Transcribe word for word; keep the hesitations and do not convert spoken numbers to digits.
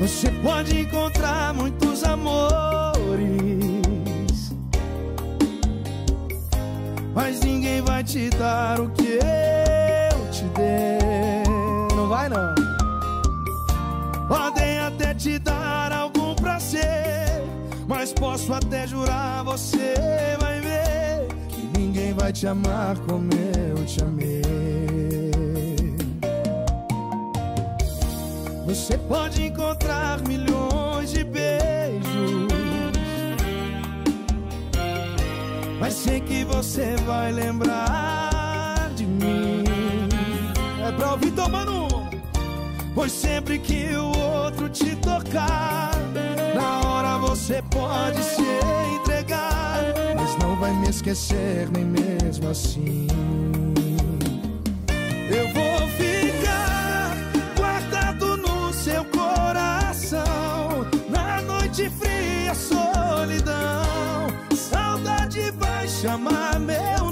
Você pode encontrar muitos amores, mas ninguém vai te dar o que eu te dei. Não vai não. Podem até te dar algum prazer, mas posso até jurar, você vai ver que ninguém vai te amar como eu te amei. Você pode encontrar milhões de beijos, mas sei que você vai lembrar de mim. É pra ouvir tomando uma. Pois sempre que o outro te tocar, na hora você pode se entregar, mas não vai me esquecer nem mesmo assim. Eu vou ficar guardado no seu coração, na noite fria, solidão. Saudade vai chamar meu